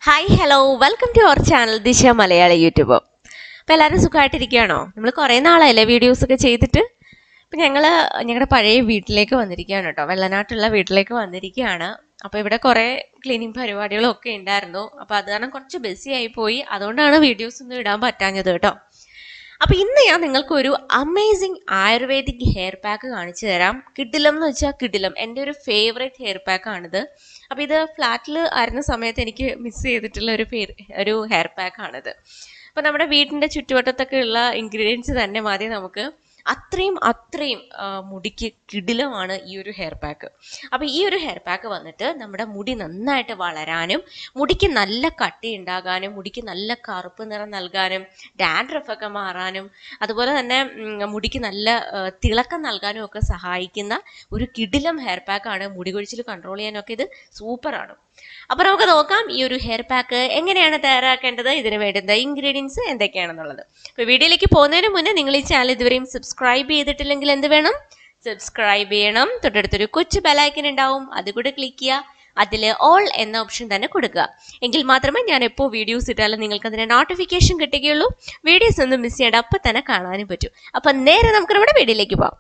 Hi hello welcome to our channel Disha Malayali YouTube. അപ്പോൾ എല്ലാവരും സുഖമായിട്ടിരിക്കുകയാണോ? നമ്മൾ കുറേ നാളായില്ലേ വീഡിയോസൊക്കെ ചെയ്തിട്ട്. അപ്പം ഞങ്ങളുടെ പഴയ വീട്ടിലേക്ക് വന്നിരിക്കുകയാണ് കേട്ടോ, വെള്ളനാട്ടുള്ള വീട്ടിലേക്ക് വന്നിരിക്കുകയാണ്. അപ്പോൾ ഇവിടെ കുറേ ക്ലീനിങ് പരിപാടികളൊക്കെ ഉണ്ടായിരുന്നു. അപ്പോൾ അത് കാരണം കുറച്ച് ബിസി ആയിപ്പോയി, അതുകൊണ്ടാണ് വീഡിയോസ് ഒന്നും ഇടാൻ പറ്റാഞ്ഞത് കേട്ടോ. അപ്പോൾ ഇന്ന് ഞാൻ നിങ്ങൾക്കൊരു അമേസിങ് ആയുർവേദിക് ഹെയർ പാക്ക് കാണിച്ചു തരാം. കിടിലം എന്ന് വെച്ചാൽ കിടിലം, എൻ്റെ ഒരു ഫേവറേറ്റ് ഹെയർ പാക്കാണിത്. അപ്പോൾ ഇത് ഫ്ലാറ്റിൽ ആയിരുന്ന സമയത്ത് എനിക്ക് മിസ് ചെയ്തിട്ടുള്ള ഒരു ഹെയർ പാക്കാണിത്. അപ്പോൾ നമ്മുടെ വീടിൻ്റെ ചുറ്റുവട്ടത്തൊക്കെ ഉള്ള ഇൻഗ്രീഡിയൻസ് തന്നെ മതി നമുക്ക്. അത്രയും മുടിക്ക് കിടിലമാണ് ഈ ഒരു ഹെയർ പാക്ക്. അപ്പോൾ ഈ ഒരു ഹെയർ പാക്ക് വന്നിട്ട് നമ്മുടെ മുടി നന്നായിട്ട് വളരാനും, മുടിക്ക് നല്ല കട്ടി ഉണ്ടാകാനും, മുടിക്ക് നല്ല കറുപ്പ് നിറം നൽകാനും, ഡാൻഡ്രഫ് ഒക്കെ മാറാനും, അതുപോലെ തന്നെ മുടിക്ക് നല്ല തിളക്കം നൽകാനും ഒക്കെ സഹായിക്കുന്ന ഒരു കിടിലം ഹെയർ പാക്കാണ്. മുടി കൊഴിച്ചിൽ കൺട്രോൾ ചെയ്യാനൊക്കെ ഇത് സൂപ്പറാണ്. അപ്പോൾ നമുക്ക് നോക്കാം ഈ ഒരു ഹെയർ പാക്ക് എങ്ങനെയാണ് തയ്യാറാക്കേണ്ടത്, ഇതിന് വേണ്ടുന്ന ഇൻഗ്രീഡിയൻസ് എന്തൊക്കെയാണെന്നുള്ളത്. അപ്പോൾ വീഡിയോയിലേക്ക് പോകുന്നതിന് മുന്നേ നിങ്ങൾ ഈ ചാനൽ ഇതുവരെയും സബ്സ്ക്രൈബ് ചെയ്തിട്ടില്ലെങ്കിൽ എന്ത് വേണം? സബ്സ്ക്രൈബ് ചെയ്യണം. തൊട്ടടുത്തൊരു കൊച്ചു ബെലൈക്കൻ ഉണ്ടാവും, അതുകൂടെ ക്ലിക്ക് ചെയ്യുക. അതിൽ ഓൾ എന്ന ഓപ്ഷൻ തന്നെ കൊടുക്കുക. എങ്കിൽ മാത്രമേ ഞാൻ എപ്പോൾ വീഡിയോസ് ഇട്ടാലും നിങ്ങൾക്ക് അതിൻ്റെ നോട്ടിഫിക്കേഷൻ കിട്ടുകയുള്ളൂ. വീഡിയോസ് ഒന്നും മിസ് ചെയ്യേണ്ട, അപ്പം തന്നെ കാണാനും പറ്റും. അപ്പം നേരെ നമുക്ക് നമ്മുടെ വീഡിയോയിലേക്ക് പോകാം.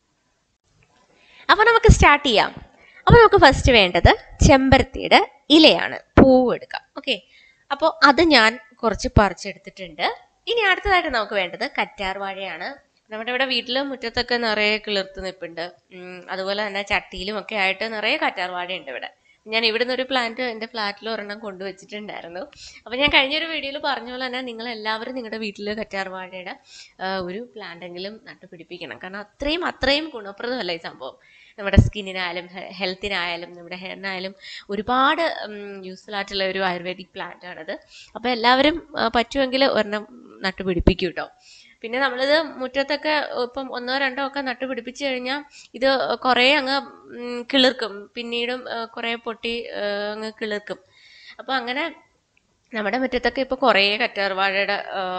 അപ്പോൾ നമുക്ക് സ്റ്റാർട്ട് ചെയ്യാം. അപ്പോൾ നമുക്ക് ഫസ്റ്റ് വേണ്ടത് ചെമ്പരത്തിയുടെ ഇലയാണ്, പൂവ് എടുക്കാം. ഓക്കെ, അപ്പോൾ അത് ഞാൻ കുറച്ച് പറിച്ചെടുത്തിട്ടുണ്ട്. ഇനി അടുത്തതായിട്ട് നമുക്ക് വേണ്ടത് കറ്റാർ വാഴയാണ്. നമ്മുടെ ഇവിടെ വീട്ടിലും മുറ്റത്തൊക്കെ നിറയെ കിളിർത്ത് നിൽപ്പുണ്ട്. അതുപോലെ തന്നെ ചട്ടിയിലും ഒക്കെ ആയിട്ട് നിറയെ കറ്റാർ വാഴയുണ്ട് ഇവിടെ. ഞാൻ ഇവിടുന്ന് ഒരു പ്ലാന്റ് എൻ്റെ ഫ്ലാറ്റിൽ ഒരെണ്ണം കൊണ്ടുവച്ചിട്ടുണ്ടായിരുന്നു. അപ്പോൾ ഞാൻ കഴിഞ്ഞൊരു വീഡിയോയിൽ പറഞ്ഞ പോലെ തന്നെ നിങ്ങളെല്ലാവരും നിങ്ങളുടെ വീട്ടിൽ കറ്റാർ വാഴയുടെ ഒരു പ്ലാന്റെങ്കിലും നട്ടുപിടിപ്പിക്കണം. കാരണം അത്രയും ഗുണപ്രദമല്ല ഈ സംഭവം. നമ്മുടെ സ്കിന്നിനായാലും ഹെൽത്തിനായാലും നമ്മുടെ ഹെയറിനായാലും ഒരുപാട് യൂസ്ഫുൾ ആയിട്ടുള്ള ഒരു ആയുർവേദിക് പ്ലാന്റ് ആണിത്. അപ്പോൾ എല്ലാവരും പറ്റുമെങ്കിൽ ഒരെണ്ണം നട്ടുപിടിപ്പിക്കും കേട്ടോ. പിന്നെ നമ്മളിത് മുറ്റത്തൊക്കെ ഇപ്പം 1-2 ഒക്കെ നട്ടുപിടിപ്പിച്ചു കഴിഞ്ഞാൽ ഇത് കുറേ അങ്ങ് കിളിർക്കും, പിന്നീടും കുറേ പൊട്ടി അങ്ങ് കിളിർക്കും. അപ്പോൾ അങ്ങനെ നമ്മുടെ മുറ്റത്തൊക്കെ ഇപ്പോൾ കുറേ കറ്റാർ വാഴയുടെ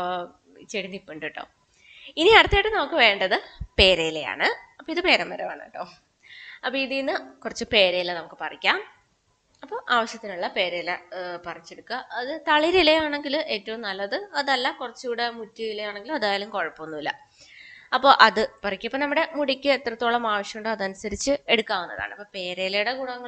ചെടി നിൽപ്പുണ്ട് കേട്ടോ. ഇനി അടുത്തായിട്ട് നമുക്ക് വേണ്ടത് പേരയിലയാണ്. അപ്പോൾ ഇത് പേരമരമാണ് കേട്ടോ. അപ്പോൾ ഇതിൽ നിന്ന് കുറച്ച് പേരയില നമുക്ക് പറിക്കാം. അപ്പോൾ ആവശ്യത്തിനുള്ള പേരയില പറിച്ചെടുക്കുക. അത് തളിരിലയാണെങ്കിൽ ഏറ്റവും നല്ലത്, അതല്ല കുറച്ചുകൂടെ മുറ്റിയിലയാണെങ്കിലും അതായാലും കുഴപ്പമൊന്നുമില്ല. അപ്പോൾ അത് പറിക്കുക. ഇപ്പോൾ നമ്മുടെ മുടിക്ക് എത്രത്തോളം ആവശ്യമുണ്ടോ അതനുസരിച്ച് എടുക്കാവുന്നതാണ്. അപ്പോൾ പേരയിലയുടെ ഗുണങ്ങൾ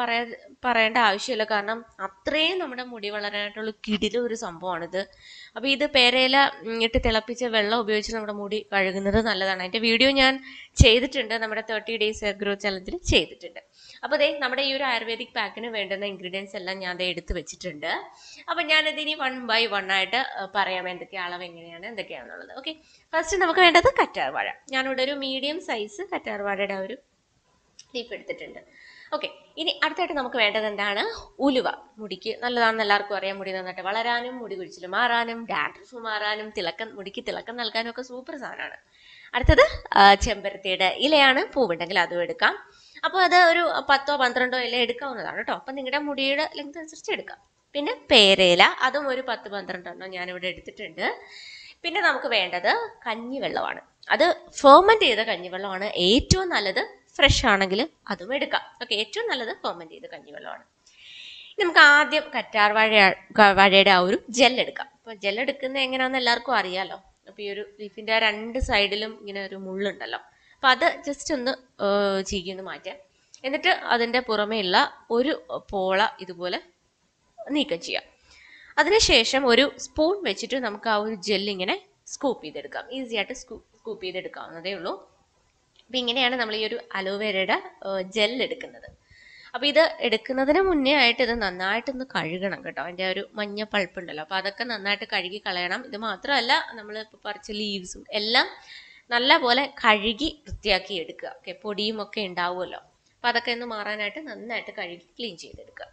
പറയേണ്ട ആവശ്യമില്ല, കാരണം അത്രയും നമ്മുടെ മുടി വളരാനായിട്ടുള്ള കിടിലം ഒരു സംഭവമാണിത്. അപ്പോൾ ഇത് പേരയില ഇട്ട് തിളപ്പിച്ച വെള്ളം ഉപയോഗിച്ച് നമ്മുടെ മുടി കഴുകുന്നത് നല്ലതാണ്. അതിൻ്റെ വീഡിയോ ഞാൻ ചെയ്തിട്ടുണ്ട്, നമ്മുടെ 30 days ഹെയർ ഗ്രോത്ത് ചലഞ്ചിൽ ചെയ്തിട്ടുണ്ട്. അപ്പോൾ ദേ നമ്മുടെ ഈ ഒരു ആയുർവേദിക് പാക്കിന് വേണ്ടുന്ന ഇൻഗ്രീഡിയൻസ് എല്ലാം ഞാൻ എടുത്ത് വെച്ചിട്ടുണ്ട്. അപ്പോൾ ഞാനതിനി 1 by 1 ആയിട്ട് പറയാം എന്തൊക്കെ അളവ് എങ്ങനെയാണ് എന്തൊക്കെയാണെന്നുള്ളത്. ഓക്കെ, ഫസ്റ്റ് നമുക്ക് വേണ്ടത് കറ്റാർ വാഴ. ഞാനിവിടെ ഒരു മീഡിയം സൈസ് കറ്റാർ വാഴയുടെ ഒരു ലീഫ് എടുത്തിട്ടുണ്ട്. ഓക്കെ, ഇനി അടുത്തായിട്ട് നമുക്ക് വേണ്ടത് എന്താണ്? ഉലുവ. മുടിക്ക് നല്ലതാണെന്ന് എല്ലാവർക്കും അറിയാം. മുടി നന്നായിട്ട് വളരാനും, മുടി കൊഴിച്ചിൽ മാറാനും, ഡാൻഡ്രഫ് മാറാനും, മുടിക്ക് തിളക്കം നൽകാനും ഒക്കെ സൂപ്പർ സാധനമാണ്. അടുത്തത് ചെമ്പരത്തിയുടെ ഇലയാണ്. പൂവുണ്ടെങ്കിൽ അതും എടുക്കാം. അപ്പോൾ അത് ഒരു 10-12 ഇല എടുക്കാവുന്നതാണ് കേട്ടോ. അപ്പം നിങ്ങളുടെ മുടിയുടെ ലെങ്ത് അനുസരിച്ച് എടുക്കാം. പിന്നെ പേരയില, അതും ഒരു 10-12 ഞാനിവിടെ എടുത്തിട്ടുണ്ട്. പിന്നെ നമുക്ക് വേണ്ടത് കഞ്ഞിവെള്ളമാണ്. അത് ഫെർമെന്റ് ചെയ്ത കഞ്ഞിവെള്ളമാണ് ഏറ്റവും നല്ലത്. ഫ്രഷ് ആണെങ്കിൽ അതും എടുക്കാം. ഓക്കെ, ഏറ്റവും നല്ലത് ഫെർമെന്റ് ചെയ്ത കഞ്ഞിവെള്ളമാണ്. നമുക്ക് ആദ്യം കറ്റാർ വാഴയുടെ ആ ഒരു ജെൽ എടുക്കാം. അപ്പോൾ ജെൽ എടുക്കുന്നത് എങ്ങനെയാണെന്ന് എല്ലാവർക്കും അറിയാലോ. അപ്പോൾ ഈ ഒരു ലീഫിൻ്റെ 2 സൈഡിലും ഇങ്ങനെ ഒരു മുള്ളുണ്ടല്ലോ, അപ്പോൾ അത് ജസ്റ്റ് ഒന്ന് ചീകിയൊന്ന് മാറ്റാം. എന്നിട്ട് അതിൻ്റെ പുറമേ ഉള്ള ഒരു പോള ഇതുപോലെ നീക്കം ചെയ്യാം. അതിനുശേഷം ഒരു സ്പൂൺ വെച്ചിട്ട് നമുക്ക് ആ ഒരു ജെല്ലിങ്ങനെ സ്കൂപ്പ് ചെയ്തെടുക്കാം. ഈസി ആയിട്ട് സ്കൂപ്പ് ചെയ്തെടുക്കാവുന്നതേ ഉള്ളൂ. അപ്പം ഇങ്ങനെയാണ് നമ്മൾ ഈ ഒരു അലോവേരയുടെ ജെൽ എടുക്കുന്നത്. അപ്പോൾ ഇത് എടുക്കുന്നതിന് മുന്നേ ആയിട്ട് ഇത് നന്നായിട്ടൊന്ന് കഴുകണം കേട്ടോ. അതിൻ്റെ ഒരു മഞ്ഞ പൾപ്പുണ്ടല്ലോ, അപ്പോൾ അതൊക്കെ നന്നായിട്ട് കഴുകി കളയണം. ഇത് മാത്രമല്ല, നമ്മൾ ഇപ്പോൾ പറിച്ച ലീവ്സും എല്ലാം നല്ല പോലെ കഴുകി വൃത്തിയാക്കി എടുക്കുക. ഓക്കെ, പൊടിയും ഒക്കെ ഉണ്ടാവുമല്ലോ, അപ്പോൾ അതൊക്കെ ഒന്ന് മാറാനായിട്ട് നന്നായിട്ട് കഴുകി ക്ലീൻ ചെയ്തെടുക്കുക.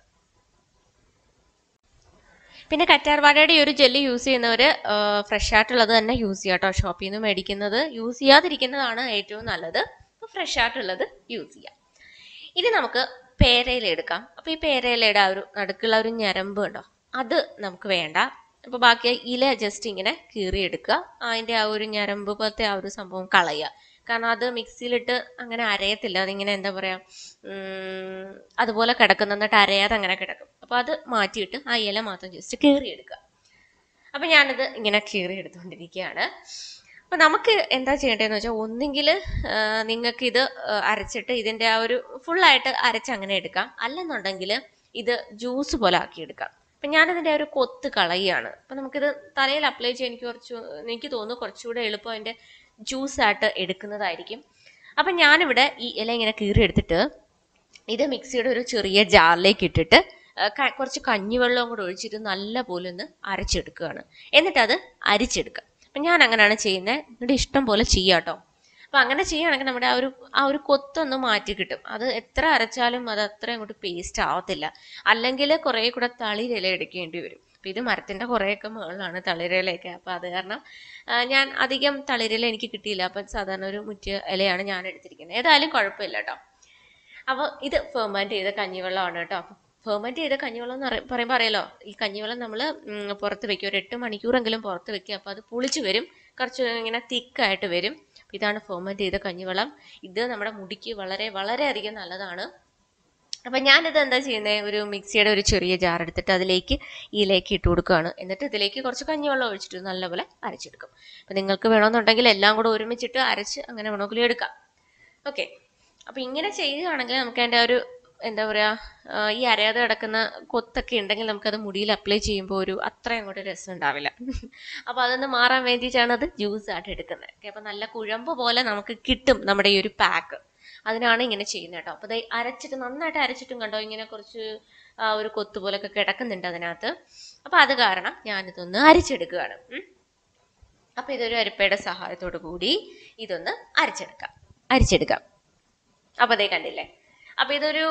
പിന്നെ കറ്റാർ വാഴയുടെ ഈ ഒരു ജെല്ല് യൂസ് ചെയ്യുന്നവർ ഫ്രഷ് ആയിട്ടുള്ളത് തന്നെ യൂസ് ചെയ്യുക കേട്ടോ. ഷോപ്പിൽ നിന്ന് മേടിക്കുന്നത് യൂസ് ചെയ്യാതിരിക്കുന്നതാണ് ഏറ്റവും നല്ലത്. അപ്പോൾ ഫ്രഷ് ആയിട്ടുള്ളത് യൂസ് ചെയ്യാം. ഇനി നമുക്ക് പേരയില എടുക്കാം. അപ്പോൾ ഈ പേരയിലയുടെ ആ ഒരു നടുക്കുള്ള ഒരു ഞരമ്പ് ഉണ്ടോ, അത് നമുക്ക് വേണ്ട. അപ്പോൾ ബാക്കി ഇല ജസ്റ്റ് ഇങ്ങനെ കീറിയെടുക്കുക. അതിൻ്റെ ആ ഒരു ഞരമ്പ് പോലത്തെ ആ ഒരു സംഭവം കളയുക. കാരണം അത് മിക്സിയിലിട്ട് അങ്ങനെ അരയത്തില്ല, അതിങ്ങനെ എന്താ പറയാ, അതുപോലെ കിടക്കുന്ന, എന്നിട്ട് അരയാതെ അങ്ങനെ കിടക്കും. അപ്പൊ അത് മാറ്റിയിട്ട് ആ ഇല മാത്രം ജസ്റ്റ് കീറിയെടുക്കുക. അപ്പൊ ഞാനിത് ഇങ്ങനെ കീറിയെടുത്തുകൊണ്ടിരിക്കുകയാണ്. അപ്പൊ നമുക്ക് എന്താ ചെയ്യേണ്ടതെന്ന് വെച്ചാൽ, ഒന്നെങ്കിൽ നിങ്ങൾക്ക് ഇത് അരച്ചിട്ട് ഇതിന്റെ ആ ഒരു ഫുള്ളായിട്ട് അരച്ച് അങ്ങനെ എടുക്കാം, അല്ലെന്നുണ്ടെങ്കിൽ ഇത് ജ്യൂസ് പോലെ ആക്കിയെടുക്കാം. അപ്പൊ ഞാനിതിന്റെ ഒരു കൊത്ത് കളയുകയാണ്. അപ്പൊ നമുക്കിത് തലയിൽ അപ്ലൈ ചെയ്യാൻ എനിക്ക് തോന്നുന്നു കുറച്ചുകൂടെ എളുപ്പം അതിന്റെ ജ്യൂസായിട്ട് എടുക്കുന്നതായിരിക്കും. അപ്പൊ ഞാനിവിടെ ഈ ഇല ഇങ്ങനെ കീറി എടുത്തിട്ട് ഇത് മിക്സിയുടെ ഒരു ചെറിയ ജാറിലേക്ക് ഇട്ടിട്ട് കുറച്ച് കഞ്ഞിവെള്ളവും കൂടെ ഒഴിച്ചിട്ട് നല്ല പോലെ ഒന്ന് അരച്ചെടുക്കുകയാണ്. എന്നിട്ട് അത് അരിച്ചെടുക്കുക. അപ്പൊ ഞാൻ അങ്ങനെയാണ് ചെയ്യുന്നത്. നിങ്ങളുടെ ഇഷ്ടം പോലെ ചെയ്യാട്ടോ. അപ്പൊ അങ്ങനെ ചെയ്യുകയാണെങ്കിൽ നമ്മുടെ ആ ഒരു കൊത്തൊന്ന് മാറ്റി കിട്ടും. അത് എത്ര അരച്ചാലും അത് അത്ര അങ്ങോട്ട് പേസ്റ്റ് ആവത്തില്ല. അല്ലെങ്കിൽ കുറെ കൂടെ തളിരില എടുക്കേണ്ടി വരും. അപ്പൊ ഇത് മരത്തിന്റെ കുറേയൊക്കെ മുകളിലാണ് തളിരിലയൊക്കെ. അപ്പൊ അത് കാരണം ഞാൻ അധികം തളിരില എനിക്ക് കിട്ടിയില്ല. അപ്പൊ സാധാരണ ഒരു മുറ്റിയ ഇലയാണ് ഞാൻ എടുത്തിരിക്കുന്നത്. ഏതായാലും കുഴപ്പമില്ല കേട്ടോ. അപ്പോൾ ഇത് ഫെർമെന്റ് ചെയ്ത കഞ്ഞിവെള്ളമാണ് കേട്ടോ. ഫെർമെന്റ് ചെയ്ത കഞ്ഞിവെള്ളം എന്ന് പറയുമ്പോൾ അറിയാലോ, ഈ കഞ്ഞിവെള്ളം നമ്മൾ പുറത്ത് വെക്കുക, ഒരു 8 മണിക്കൂറെങ്കിലും പുറത്ത് വെക്കുക. അപ്പോൾ അത് പുളിച്ച് വരും, കുറച്ച് ഇങ്ങനെ തിക്കായിട്ട് വരും. ഇതാണ് ഫെർമെന്റ് ചെയ്ത കഞ്ഞിവെള്ളം. ഇത് നമ്മുടെ മുടിക്ക് വളരെ വളരെയധികം നല്ലതാണ്. അപ്പം ഞാനിത് എന്താ ചെയ്യുന്നത്, ഒരു മിക്സിയുടെ ഒരു ചെറിയ ജാർ എടുത്തിട്ട് അതിലേക്ക് ഇട്ട് കൊടുക്കുകയാണ്. എന്നിട്ട് ഇതിലേക്ക് കുറച്ച് കഞ്ഞിവെള്ളം ഒഴിച്ചിട്ട് നല്ലപോലെ അരച്ചെടുക്കും. അപ്പം നിങ്ങൾക്ക് വേണമെന്നുണ്ടെങ്കിൽ എല്ലാം കൂടെ ഒരുമിച്ചിട്ട് അരച്ച് അങ്ങനെ വേണമെങ്കിലും എടുക്കാം. ഓക്കെ. അപ്പൊ ഇങ്ങനെ ചെയ്യുകയാണെങ്കിൽ നമുക്ക് അതിൻ്റെ ഒരു എന്താ പറയാ, ഈ അരയാതെ കിടക്കുന്ന കൊത്തൊക്കെ ഉണ്ടെങ്കിൽ നമുക്കത് മുടിയിൽ അപ്ലൈ ചെയ്യുമ്പോൾ ഒരു അത്ര അങ്ങോട്ട് രസം ഉണ്ടാവില്ല. അപ്പൊ അതൊന്ന് മാറാൻ വേണ്ടിയിട്ടാണ് അത് ജ്യൂസ് ആയിട്ട് എടുക്കുന്നത്. ഓക്കെ. അപ്പൊ നല്ല കുഴമ്പ് പോലെ നമുക്ക് കിട്ടും നമ്മുടെ ഈ ഒരു പാക്ക്. അതിനാണ് ഇങ്ങനെ ചെയ്യുന്നത് കേട്ടോ. അപ്പൊ ഇത് അരച്ചിട്ട് നന്നായിട്ട് അരച്ചിട്ടും കണ്ടോ, ഇങ്ങനെ കുറച്ച് ഒരു കൊത്ത് പോലൊക്കെ കിടക്കുന്നുണ്ട് അതിനകത്ത്. അപ്പൊ അത് കാരണം ഞാനിതൊന്ന് അരിച്ചെടുക്കുകയാണ്. അപ്പൊ ഇതൊരു അരിപ്പയുടെ സഹായത്തോടു കൂടി ഇതൊന്ന് അരിച്ചെടുക്കാം. അപ്പൊ അതേ കണ്ടില്ലേ. അപ്പൊ ഇതൊരു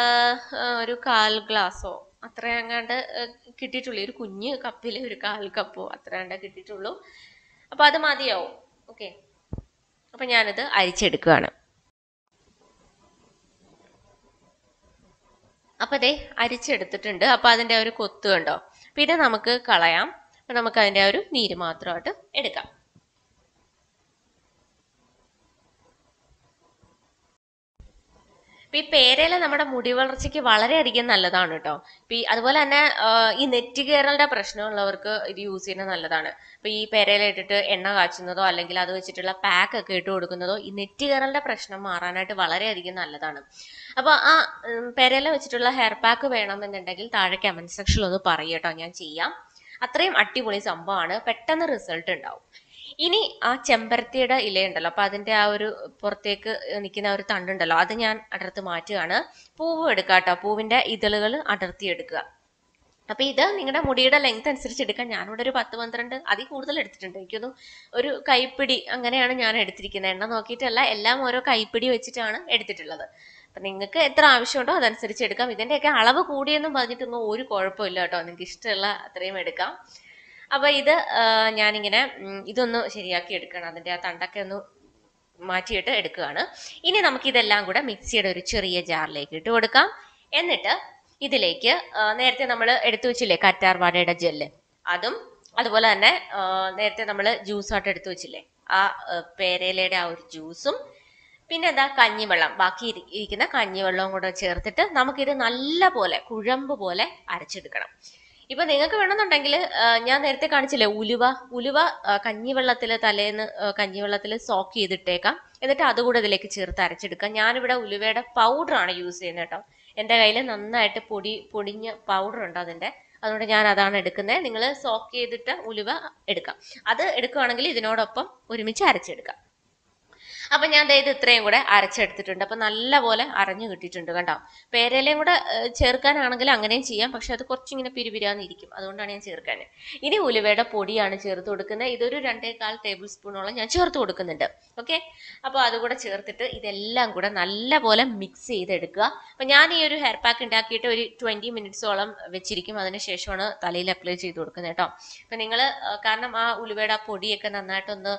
ഒരു 1/4 ഗ്ലാസ്സോ അത്ര അങ്ങാണ്ട് കിട്ടിയിട്ടുള്ളൂ. ഒരു കുഞ്ഞ് കപ്പിൽ ഒരു 1/4 കപ്പോ അത്ര അങ്ങാണ്ട് കിട്ടിയിട്ടുള്ളൂ. അപ്പൊ അത് മതിയാവും. ഓക്കെ. അപ്പൊ ഞാനിത് അരിച്ചെടുക്കുകയാണ്. അപ്പൊ അതേ അരിച്ചെടുത്തിട്ടുണ്ട്. അപ്പൊ അതിന്റെ ഒരു കൊത്ത് കണ്ടോ. അപ്പൊ ഇത് നമുക്ക് കളയാം. അപ്പൊ നമുക്ക് അതിന്റെ ഒരു നീര് മാത്രമായിട്ട് എടുക്കാം. ഇപ്പൊ ഈ പേരയില നമ്മുടെ മുടി വളർച്ചയ്ക്ക് വളരെയധികം നല്ലതാണ് കേട്ടോ. അതുപോലെ തന്നെ ഈ നെറ്റുകേറലിന്റെ പ്രശ്നമുള്ളവർക്ക് ഇത് യൂസ് ചെയ്യുന്നത് നല്ലതാണ്. ഇപ്പൊ ഈ പേരയില ഇട്ടിട്ട് എണ്ണ കാച്ചുന്നതോ അല്ലെങ്കിൽ അത് വെച്ചിട്ടുള്ള പാക്ക് ഒക്കെ ഇട്ട് കൊടുക്കുന്നതോ ഈ നെറ്റുകേറലിന്റെ പ്രശ്നം മാറാനായിട്ട് വളരെയധികം നല്ലതാണ്. അപ്പൊ ആ പേരയില വെച്ചിട്ടുള്ള ഹെയർ പാക്ക് വേണമെന്നുണ്ടെങ്കിൽ താഴെ കമന്റ് സെക്ഷനിൽ ഒന്ന് പറയട്ടോ, ഞാൻ ചെയ്യാം. അത്രയും അടിപൊളി സംഭവമാണ്, പെട്ടെന്ന് റിസൾട്ട് ഉണ്ടാവും. ഇനി ആ ചെമ്പരത്തിയുടെ ഇലയുണ്ടല്ലോ, അപ്പൊ അതിന്റെ ആ ഒരു പുറത്തേക്ക് നിൽക്കുന്ന ഒരു തണ്ടുണ്ടല്ലോ, അത് ഞാൻ അടർത്ത് മാറ്റുകയാണ്. പൂവ് എടുക്കാട്ടോ, പൂവിന്റെ ഇതളുകൾ അടർത്തി എടുക്കുക. അപ്പൊ ഇത് നിങ്ങളുടെ മുടിയുടെ ലെങ്ത് അനുസരിച്ച് എടുക്കാം. ഞാനിവിടെ ഒരു 10-12 അതിൽ കൂടുതൽ എടുത്തിട്ടുണ്ട്. എനിക്കൊന്ന് ഒരു കൈപ്പിടി അങ്ങനെയാണ് ഞാൻ എടുത്തിരിക്കുന്നത്. എണ്ണ നോക്കിയിട്ടല്ല, എല്ലാം ഓരോ കൈപ്പിടി വെച്ചിട്ടാണ് എടുത്തിട്ടുള്ളത്. അപ്പൊ നിങ്ങൾക്ക് എത്ര ആവശ്യമുണ്ടോ അതനുസരിച്ച് എടുക്കാം. ഇതിന്റെയൊക്കെ അളവ് കൂടിയെന്നും പറഞ്ഞിട്ടൊന്നും ഒരു കുഴപ്പമില്ല കേട്ടോ, നിങ്ങൾക്ക് ഇഷ്ടമുള്ള അത്രയും എടുക്കാം. അപ്പൊ ഇത് ഞാനിങ്ങനെ ഇതൊന്ന് ശരിയാക്കി എടുക്കണം. അതിന്റെ ആ തണ്ടൊക്കെ ഒന്ന് മാറ്റിയിട്ട് എടുക്കുകയാണ്. ഇനി നമുക്ക് ഇതെല്ലാം കൂടെ മിക്സിയുടെ ഒരു ചെറിയ ജാറിലേക്ക് ഇട്ട് കൊടുക്കാം. എന്നിട്ട് ഇതിലേക്ക് നേരത്തെ നമ്മൾ എടുത്തു വെച്ചില്ലേ കറ്റാർവാഴയുടെ ജെല്ല്, അതും അതുപോലെ തന്നെ നേരത്തെ നമ്മൾ ജ്യൂസായിട്ട് എടുത്തു വെച്ചില്ലേ ആ പേരയിലയുടെ ആ ഒരു ജ്യൂസും, പിന്നെ എന്താ കഞ്ഞിവെള്ളം, ബാക്കി ഇരിക്കുന്ന കഞ്ഞിവെള്ളവും കൂടെ ചേർത്തിട്ട് നമുക്കിത് നല്ല പോലെ കുഴമ്പ് പോലെ അരച്ചെടുക്കണം. ഇപ്പൊ നിങ്ങൾക്ക് വേണമെന്നുണ്ടെങ്കിൽ ഞാൻ നേരത്തെ കാണിച്ചില്ലേ ഉലുവ കഞ്ഞിവെള്ളത്തിൽ തലേന്ന് കഞ്ഞിവെള്ളത്തിൽ സോക്ക് ചെയ്തിട്ടേക്കാം. എന്നിട്ട് അതുകൂടെ ഇതിലേക്ക് ചേർത്ത് അരച്ചെടുക്കാം. ഞാനിവിടെ ഉലുവയുടെ പൗഡറാണ് യൂസ് ചെയ്യുന്നത് കേട്ടോ. എൻ്റെ കയ്യിൽ നന്നായിട്ട് പൊടിഞ്ഞ പൗഡർ ഉണ്ട് അതിൻ്റെ, അതുകൊണ്ട് ഞാൻ അതാണ് എടുക്കുന്നത്. നിങ്ങൾ സോക്ക് ചെയ്തിട്ട് ഉലുവ എടുക്കാം. അത് എടുക്കുകയാണെങ്കിൽ ഇതിനോടൊപ്പം ഒരുമിച്ച് അരച്ചെടുക്കാം. അപ്പൊ ഞാൻ ഇത് ഇത്രയും കൂടെ അരച്ചെടുത്തിട്ടുണ്ട്. അപ്പൊ നല്ല പോലെ അരഞ്ഞു കിട്ടിയിട്ടുണ്ട് കണ്ടോ. പേരയിലയും കൂടെ ചേർക്കാനാണെങ്കിൽ അങ്ങനെയും ചെയ്യാം, പക്ഷെ അത് കുറച്ചിങ്ങനെ പിരിപിരാന്നിരിക്കും, അതുകൊണ്ടാണ് ഞാൻ ചേർക്കാൻ. ഇനി ഉലുവയുടെ പൊടിയാണ് ചേർത്ത് കൊടുക്കുന്നത്. ഇതൊരു 2.25 ടേബിൾ സ്പൂണോളം ഞാൻ ചേർത്ത് കൊടുക്കുന്നുണ്ട്. ഓക്കെ. അപ്പോൾ അതുകൂടെ ചേർത്തിട്ട് ഇതെല്ലാം കൂടെ നല്ല പോലെ മിക്സ് ചെയ്തെടുക്കുക. അപ്പൊ ഞാൻ ഈ ഒരു ഹെയർ പാക്ക് ഉണ്ടാക്കിയിട്ട് ഒരു 20 മിനിറ്റ്സോളം വെച്ചിരിക്കും. അതിനുശേഷമാണ് തലയിൽ അപ്ലൈ ചെയ്ത് കൊടുക്കുന്നത് കേട്ടോ. അപ്പൊ നിങ്ങൾ കാരണം ആ ഉലുവയുടെ ആ പൊടിയൊക്കെ നന്നായിട്ടൊന്ന്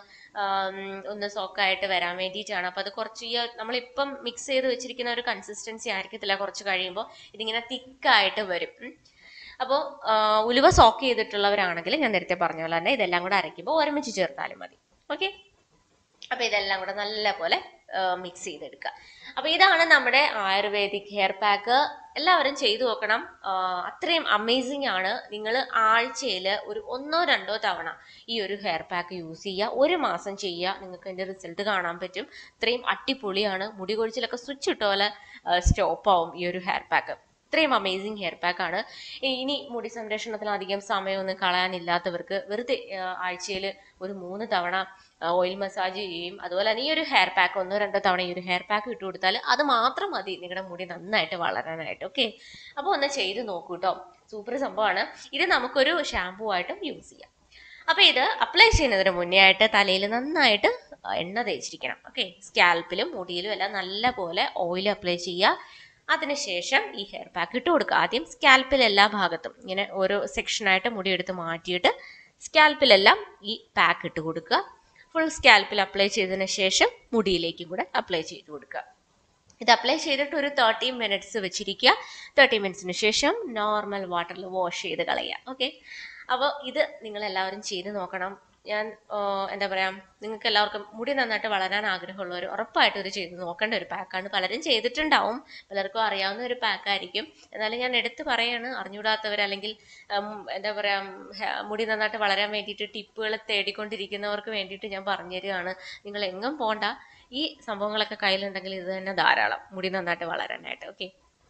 സോക്കായിട്ട് വരാൻ വേണ്ടിയിട്ടാണ്. അപ്പൊ അത് കുറച്ച് നമ്മളിപ്പം മിക്സ് ചെയ്ത് വെച്ചിരിക്കുന്ന ഒരു കൺസിസ്റ്റൻസി ആയിരിക്കത്തില്ല, കുറച്ച് കഴിയുമ്പോൾ ഇതിങ്ങനെ തിക്കായിട്ട് വരും. അപ്പോൾ ഉലുവ സോക്ക് ചെയ്തിട്ടുള്ളവരാണെങ്കിൽ ഞാൻ നേരത്തെ പറഞ്ഞ പോലെ തന്നെ ഇതെല്ലാം കൂടെ അരയ്ക്കുമ്പോൾ ഒരുമിച്ച് ചേർത്താലും മതി. ഓക്കെ. അപ്പൊ ഇതെല്ലാം കൂടെ നല്ലപോലെ മിക്സ് ചെയ്തെടുക്കുക. അപ്പൊ ഇതാണ് നമ്മുടെ ആയുർവേദിക് ഹെയർ പാക്ക്. എല്ലാവരും ചെയ്തു നോക്കണം. അത്രയും അമേസിംഗ് ആണ്. നിങ്ങൾ ആഴ്ചയിൽ ഒരു 1-2 തവണ ഈ ഒരു ഹെയർ പാക്ക് യൂസ് ചെയ്യുക, 1 മാസം ചെയ്യുക, നിങ്ങൾക്ക് അതിന്റെ റിസൾട്ട് കാണാൻ പറ്റും. ഇത്രയും അടിപൊളിയാണ്. മുടി കൊഴിച്ചിലൊക്കെ സ്വിച്ച് ഇട്ട പോലെ സ്റ്റോപ്പ് ആവും ഈ ഒരു ഹെയർ പാക്ക്. ഇത്രയും അമേസിങ് ഹെയർ പാക്ക് ആണ്. ഇനി മുടി സംരക്ഷണത്തിന് അധികം സമയമൊന്നും കളയാനില്ലാത്തവർക്ക് വെറുതെ ആഴ്ചയിൽ ഒരു 3 തവണ ഓയിൽ മസാജ് ചെയ്യും. അതുപോലെ തന്നെ ഈ ഒരു ഹെയർ പാക്ക് 1-2 തവണ ഈ ഒരു ഹെയർ പാക്ക് ഇട്ട് കൊടുത്താൽ അത് മാത്രം മതി നിങ്ങളുടെ മുടി നന്നായിട്ട് വളരാനായിട്ട്. ഓക്കെ, അപ്പോൾ ഒന്ന് ചെയ്ത് നോക്കൂ കേട്ടോ. സൂപ്പർ സംഭവമാണ്. ഇത് നമുക്കൊരു ഷാമ്പൂ ആയിട്ടും യൂസ് ചെയ്യാം. അപ്പൊ ഇത് അപ്ലൈ ചെയ്യുന്നതിന് മുന്നേ ആയിട്ട് തലയിൽ നന്നായിട്ട് എണ്ണ തേച്ചിരിക്കണം. ഓക്കെ, സ്കാൽപ്പിലും മുടിയിലും എല്ലാം നല്ല പോലെ ഓയിൽ അപ്ലൈ ചെയ്യുക. അതിനുശേഷം ഈ ഹെയർ പാക്ക് ഇട്ട് കൊടുക്കുക. ആദ്യം സ്കാൽപ്പിൽ എല്ലാ ഭാഗത്തും ഇങ്ങനെ ഓരോ സെക്ഷനായിട്ട് മുടി എടുത്ത് മാറ്റിയിട്ട് സ്കാൽപ്പിലെല്ലാം ഈ പാക്ക് ഇട്ട് കൊടുക്കുക. ഫുൾ സ്കാൽപ്പിൽ അപ്ലൈ ചെയ്തതിന് ശേഷം മുടിയിലേക്കും കൂടെ അപ്ലൈ ചെയ്ത് കൊടുക്കുക. ഇത് അപ്ലൈ ചെയ്തിട്ട് ഒരു 30 മിനിറ്റ്സ് വെച്ചിരിക്കുക. 30 മിനിറ്റ്സിന് ശേഷം നോർമൽ വാട്ടറിൽ വാഷ് ചെയ്ത് കളയുക. ഓക്കെ, അപ്പോൾ ഇത് നിങ്ങൾ എല്ലാവരും ചെയ്ത് നോക്കണം. ഞാൻ എന്താ പറയാ, നിങ്ങൾക്ക് എല്ലാവർക്കും മുടി നന്നായിട്ട് വളരാൻ ആഗ്രഹമുള്ളവർ ഉറപ്പായിട്ടും ഇത് ചെയ്ത് നോക്കേണ്ട ഒരു പാക്കാണ്. പലരും ചെയ്തിട്ടുണ്ടാവും, പലർക്കും അറിയാവുന്ന ഒരു പാക്കായിരിക്കും. എന്നാലും ഞാൻ എടുത്ത് പറയാണ്, അറിഞ്ഞൂടാത്തവർ അല്ലെങ്കിൽ എന്താ പറയാ മുടി നന്നായിട്ട് വളരാൻ വേണ്ടിയിട്ട് ടിപ്പുകൾ തേടിക്കൊണ്ടിരിക്കുന്നവർക്ക് വേണ്ടിയിട്ട് ഞാൻ പറഞ്ഞു തരികയാണ്. നിങ്ങൾ എങ്ങും പോണ്ട, ഈ സംഭവങ്ങളൊക്കെ കയ്യിലുണ്ടെങ്കിൽ ഇത് തന്നെ ധാരാളം മുടി നന്നായിട്ട് വളരാനായിട്ട്. ഓക്കെ,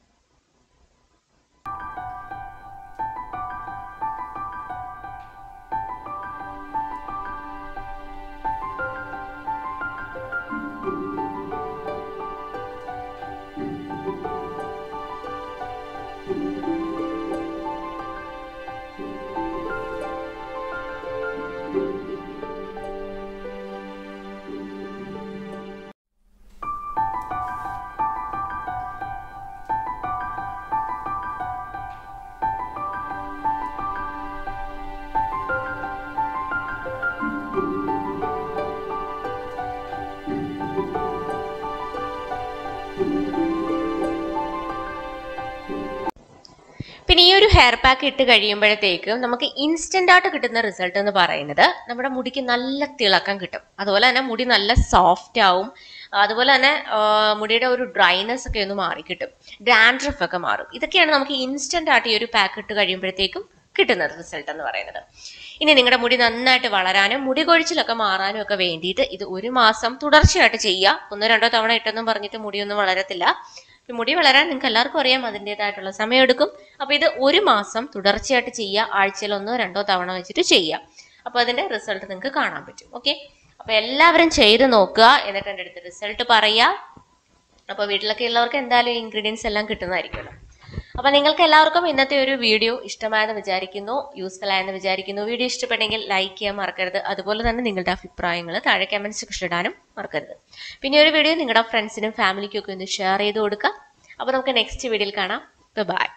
പിന്നെ ഈ ഒരു ഹെയർ പാക്ക് ഇട്ട് കഴിയുമ്പോഴത്തേക്കും നമുക്ക് ഇൻസ്റ്റന്റ് ആയിട്ട് കിട്ടുന്ന റിസൾട്ട് എന്ന് പറയുന്നത് നമ്മുടെ മുടിക്ക് നല്ല തിളക്കം കിട്ടും. അതുപോലെ തന്നെ മുടി നല്ല സോഫ്റ്റ് ആവും. അതുപോലെ തന്നെ മുടിയുടെ ഒരു ഡ്രൈനെസ് ഒക്കെ ഒന്ന് മാറിക്കിട്ടും. ഡാൻഡ്രഫ് ഒക്കെ മാറും. ഇതൊക്കെയാണ് നമുക്ക് ഇൻസ്റ്റന്റ് ആയിട്ട് ഈ ഒരു പാക്ക് ഇട്ട് കഴിയുമ്പോഴത്തേക്കും കിട്ടുന്ന റിസൾട്ട് എന്ന് പറയുന്നത്. ഇനി നിങ്ങളുടെ മുടി നന്നായിട്ട് വളരാനും മുടി കൊഴിച്ചിലൊക്കെ മാറാനും ഒക്കെ വേണ്ടിയിട്ട് ഇത് 1 മാസം തുടർച്ചയായിട്ട് ചെയ്യുക. 1-2 തവണ ഇട്ടെന്നും പറഞ്ഞിട്ട് മുടിയൊന്നും വളരത്തില്ല. മുടി വളരാൻ നിങ്ങൾക്ക് എല്ലാവർക്കും അറിയാം, അതിൻ്റെതായിട്ടുള്ള സമയം എടുക്കും. അപ്പൊ ഇത് 1 മാസം തുടർച്ചയായിട്ട് ചെയ്യുക. ആഴ്ചയിൽ 1-2 തവണ വെച്ചിട്ട് ചെയ്യുക. അപ്പൊ അതിന്റെ റിസൾട്ട് നിങ്ങൾക്ക് കാണാൻ പറ്റും. ഓക്കെ, അപ്പൊ എല്ലാവരും ചെയ്ത് നോക്കുക, എന്നിട്ട് എൻ്റെ അടുത്ത് റിസൾട്ട് പറയുക. അപ്പൊ വീട്ടിലൊക്കെ ഉള്ളവർക്ക് എന്തായാലും ഇൻഗ്രീഡിയൻസ് എല്ലാം കിട്ടുന്നതായിരിക്കുമല്ലോ. അപ്പൊ നിങ്ങൾക്ക് എല്ലാവർക്കും ഇന്നത്തെ ഒരു വീഡിയോ ഇഷ്ടമായെന്ന് വിചാരിക്കുന്നു, യൂസ്ഫുൾ ആയെന്ന് വിചാരിക്കുന്നു. വീഡിയോ ഇഷ്ടപ്പെട്ടെങ്കിൽ ലൈക്ക് ചെയ്യാൻ മറക്കരുത്. അതുപോലെ തന്നെ നിങ്ങളുടെ അഭിപ്രായങ്ങൾ താഴെ കമന്റ് സെക്ഷനിൽ ഇടാനും മറക്കരുത്. പിന്നെ ഒരു വീഡിയോ നിങ്ങളുടെ ഫ്രണ്ട്സിനും ഫാമിലിക്കും ഒക്കെ ഒന്ന് ഷെയർ ചെയ്ത് കൊടുക്കുക. അപ്പൊ നമുക്ക് നെക്സ്റ്റ് വീഡിയോയിൽ കാണാം. ബൈ.